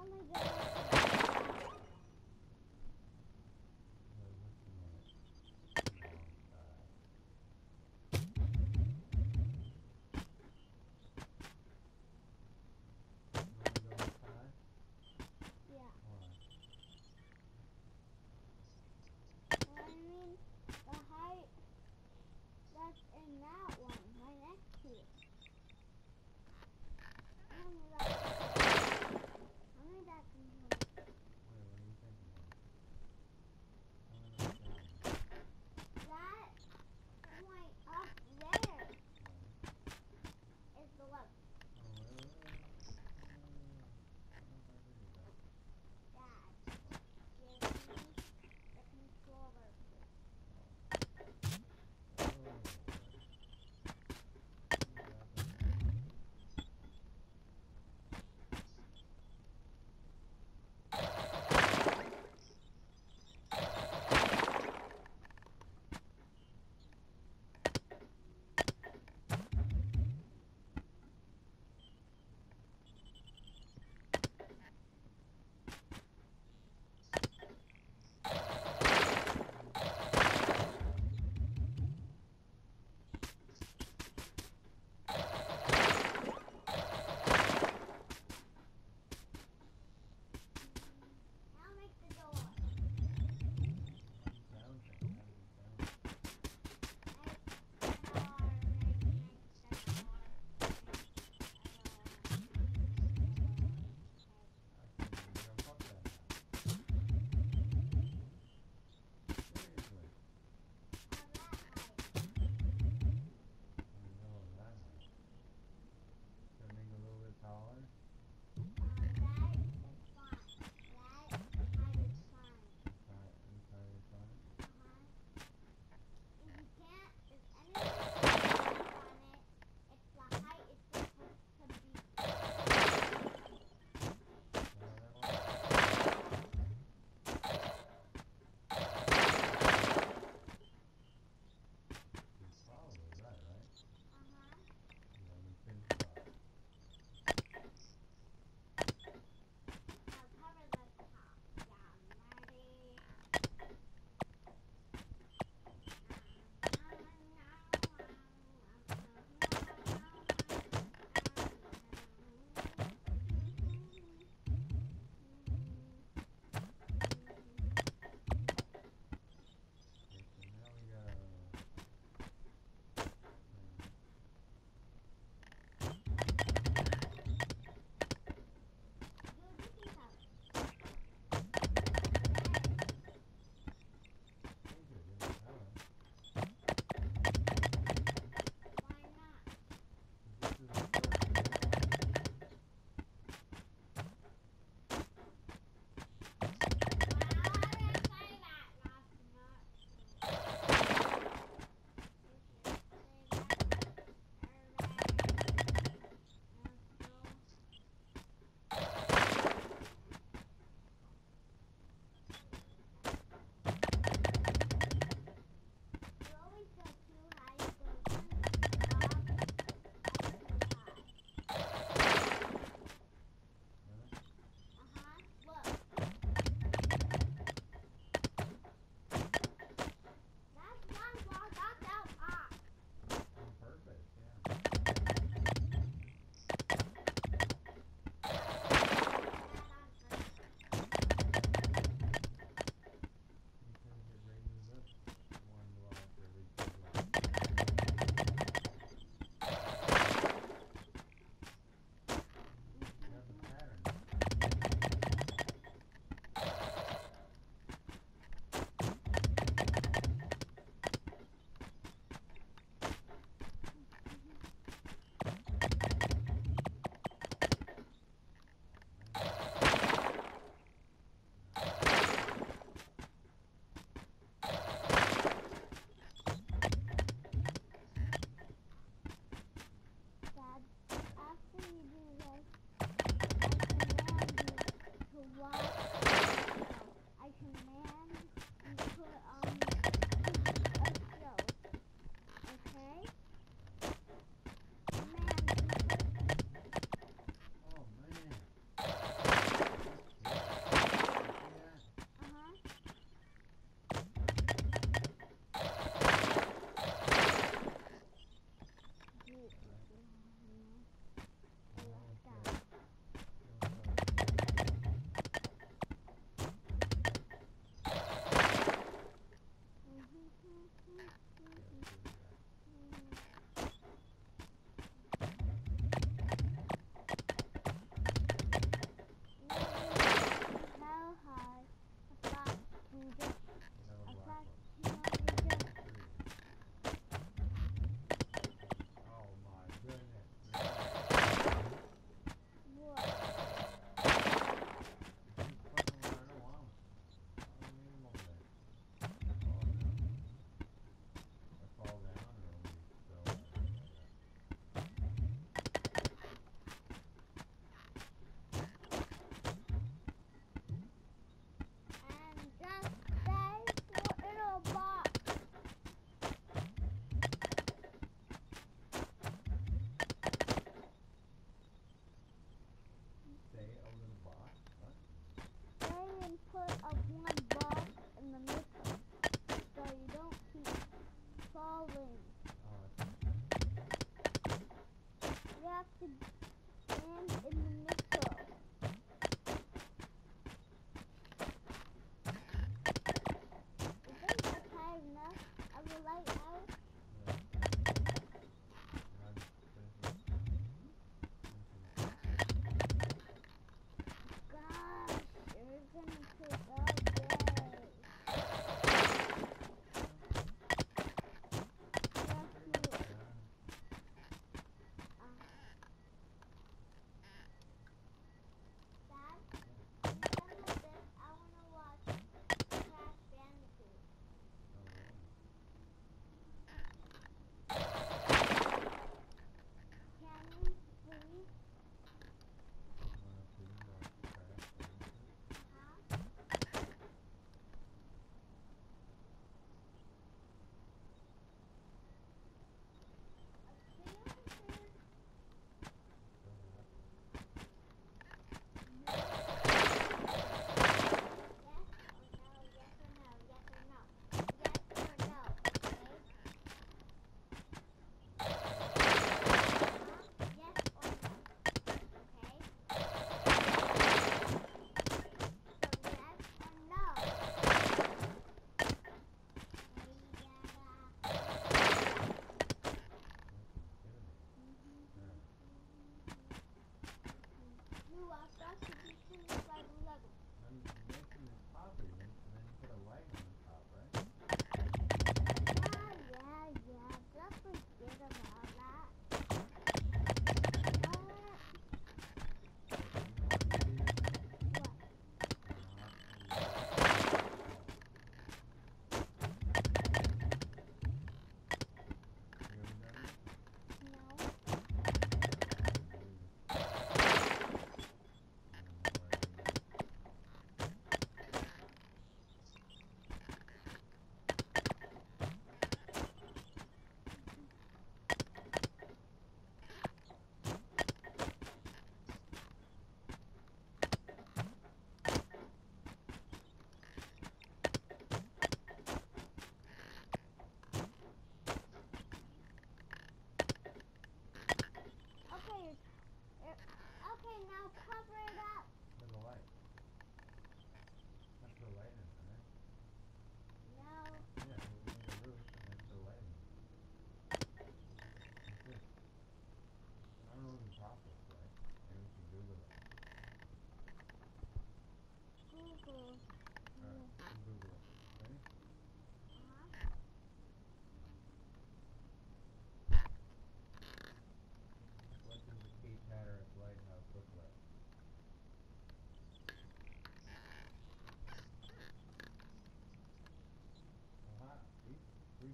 my god. Yeah. Well, I mean, the height that's in that one, right next to it. How many that control?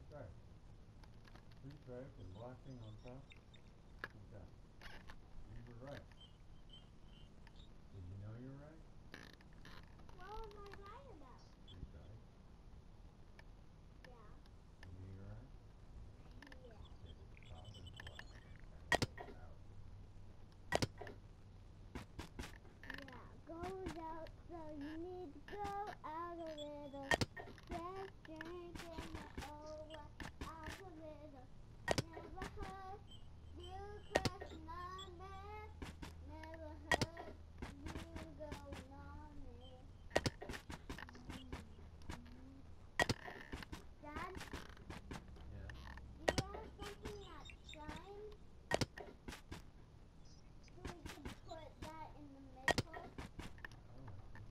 stripe. Three stripes and black thing on top. Like that. You were right. Did you know you were right? What was I right about? Three stripes. Yeah. You knew you were right? Yeah. Okay, the top is black. Kind of goes out. Yeah, goes out, so you need to go out a little. Just drinking the over out a little. Never heard you crashing on me. Never heard you going on me. Dad, Yeah. do you have something that shines? So we could put that in the middle. Oh.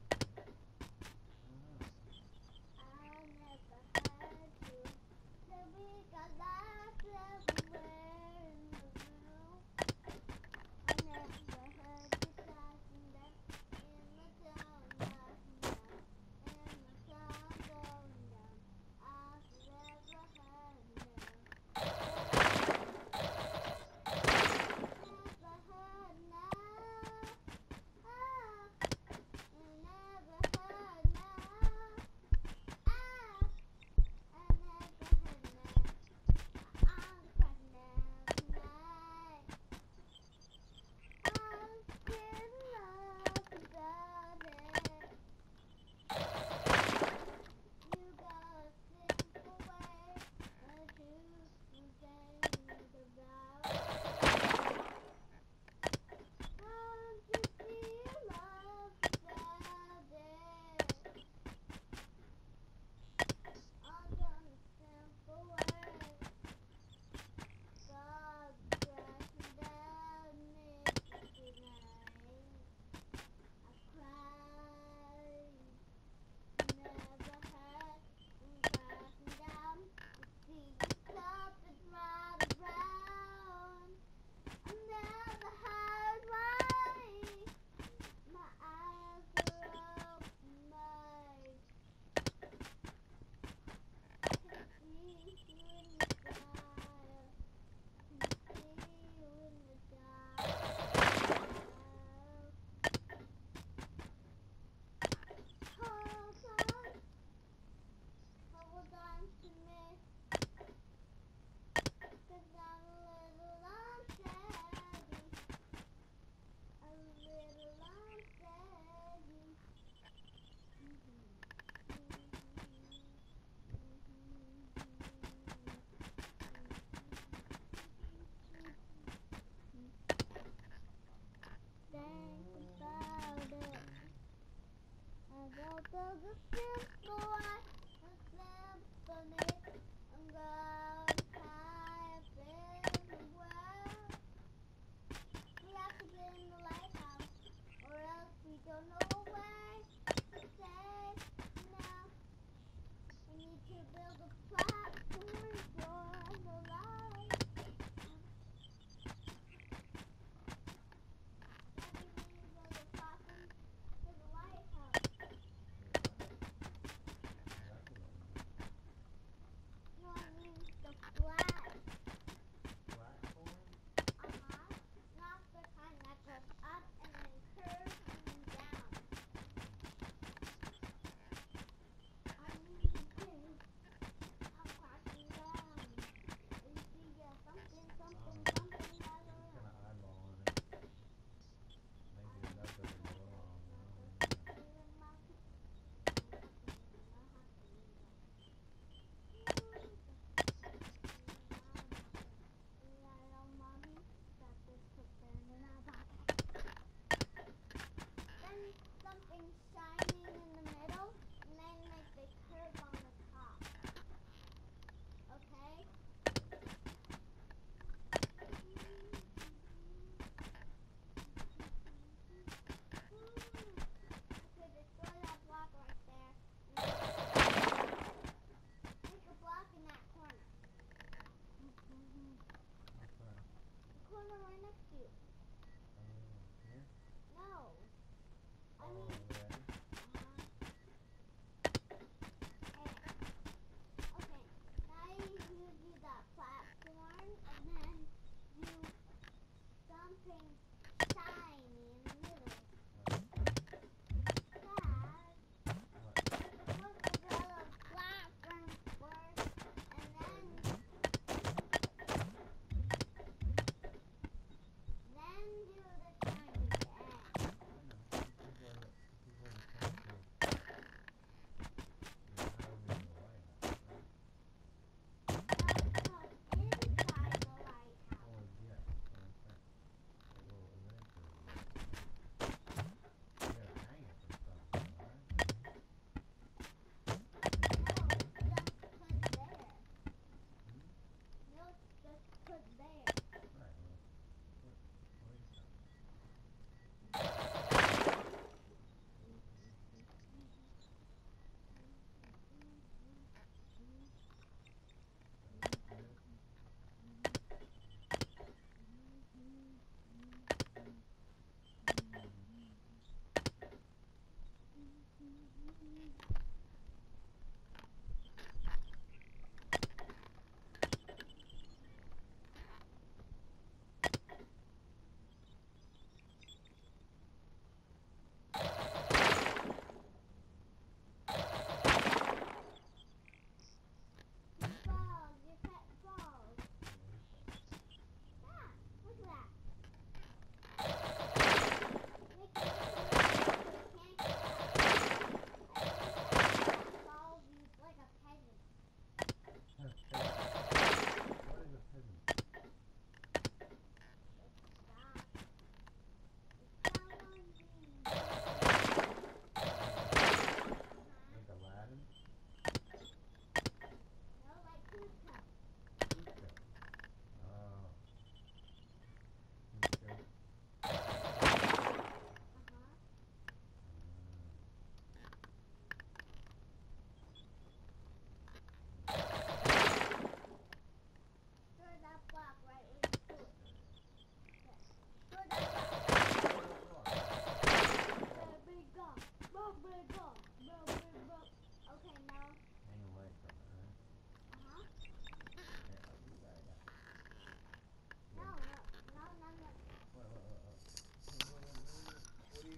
I don't know. I never had you. So we got lost everywhere in the room. I never heard you crashing down in the town, crashing down in the sun going down. I've never had no. Never heard no. Ah, never heard no. Ah, I never heard no. I'm pregnant tonight. I'm still lost about it. You got a simple way to think about. Don't you feel lost about it? I've done a simple way. God's crashing down midnight. I cried. Never had crashing down. You see you stopping right around. I never had why. My eyes are open wide. Can see you in the sky. Can see you in the dark. Hold on to me. 'Cause I'm a little unsteady. A little unsteady. Think about it. About the simple life, the symphony. I'm gonna high up in the world. We have to get in the lighthouse, or else we don't know where to stay. Now we need to build a platform for the light. Daddy, we need to build a platform for the lighthouse. Exactly. No, I mean the flag. Platform? Not the kind that goes up and then curves and down.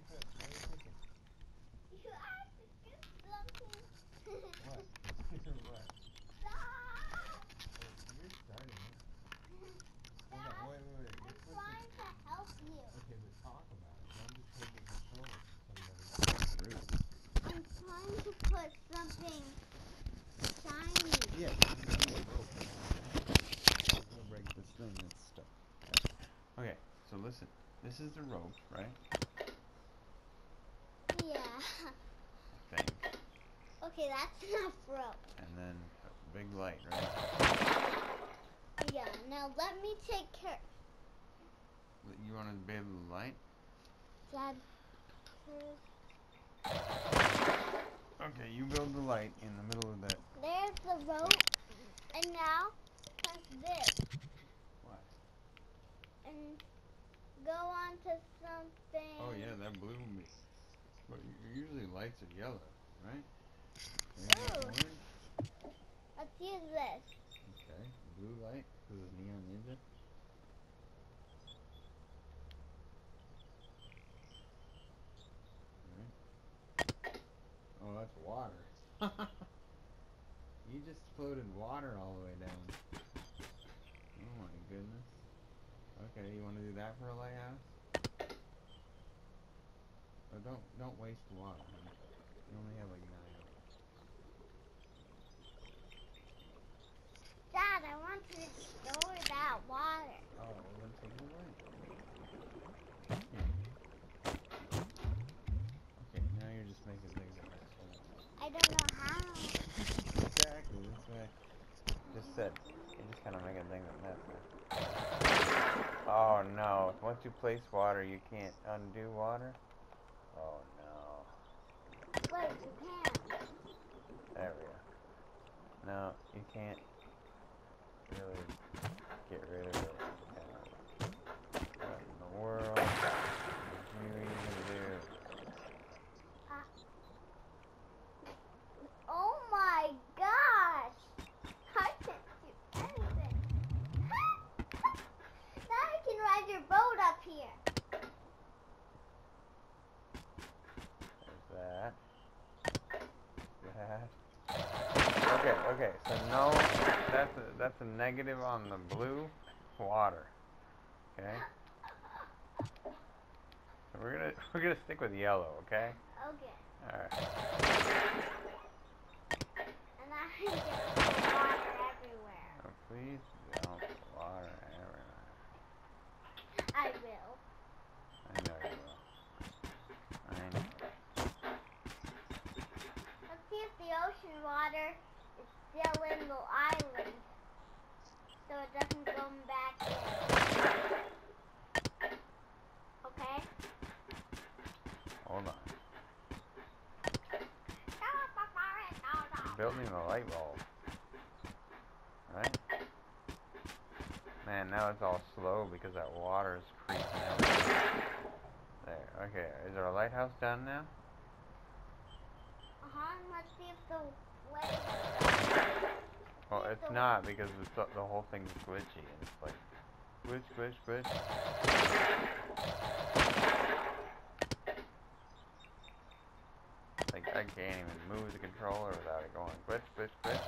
Good. What are you thinking? You have to do something. What? What? Stop! You're starting it. Hold Stop. on. Wait. I'm You're supposed to. trying to help you. Okay, but talk about it. Don't just take the controller from somebody. Rude. I'm trying to put something shiny. Yeah. We'll break this thing that's stuck. Okay, so listen. This is the rope, right? Yeah. I think. Okay, that's enough rope. And then a big light, right? Yeah, now let me take care. You want to build the light? Dad, Okay, you build the light in the middle of that. there's the rope, and now press this. What? And go on to something. Oh yeah, that blue. But usually lights are yellow, right? Ooh. Orange? Let's use this. Okay, blue light. This is Neon Ninja. Right. Oh, that's water. You just floated water all the way down. Oh my goodness. Okay, you want to do that for a lighthouse? Oh, don't waste water. Honey. You only have like 9 of them. Dad, I want to store that water. Oh, well then take it away. Okay, now you're just making things that make sense. I don't know how. Exactly, that's what I just said. You're just kind of making things that make sense. Oh no, once you place water, you can't undo water? Oh no. Wait, you can. There we go. No, you can't really get rid of it. What in the world did you even do? Oh my gosh! I can't do anything. Now I can ride your boat up here. There's that. Okay, so no, that's a negative on the blue water. Okay? So we're gonna stick with yellow, okay? Okay. Alright. And I can get water everywhere. Oh, please don't put water everywhere. I will. I know you will. I know. Let's see if the ocean water is still in the island, so it doesn't go back in. Okay? Hold on. Building the light bulb. Right? Man, now it's all slow because that water is creeping out. There. Okay, is our lighthouse done now? Let's see if the wave. Well, it's not because the whole thing's glitchy and it's like glitch. Like I can't even move the controller without it going glitch.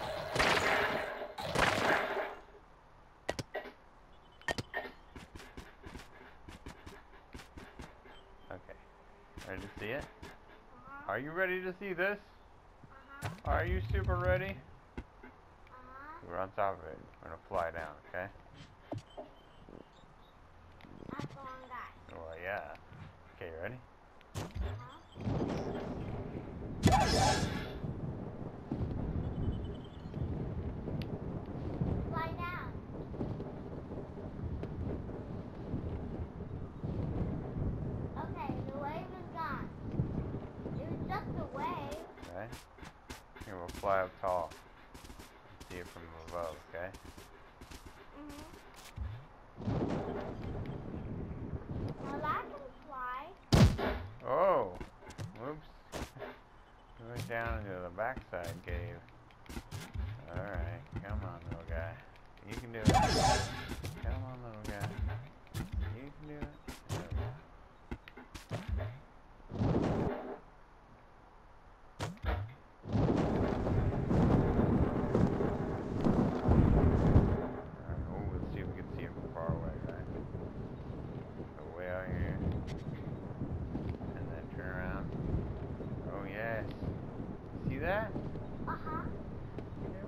Okay, ready to see it? Are you ready to see this? Are you super ready? We're on top of it. We're gonna fly down, okay? That's all I got. Well, yeah. Okay, you ready? Fly down. Okay, the wave is gone. It was just a wave. Okay. Here, we'll fly up tall. See it from above, okay? Well, that can fly. Oh! Whoops. We went down into the backside cave. Alright, come on, little guy. You can do it. Come on, little guy. You can do it. There we go.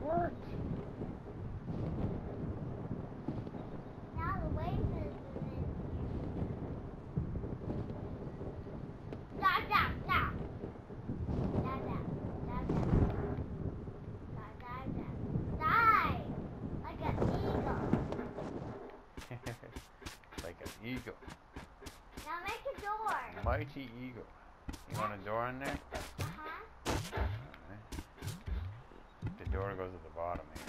worked. Now the waves is in here. Down, down, down. Down, down, down, down. Down, down, down. Die! Like an eagle. Like an eagle. Now make a door. Mighty eagle. You want a door in there? Uh-huh. Alright. The door goes at the bottom here.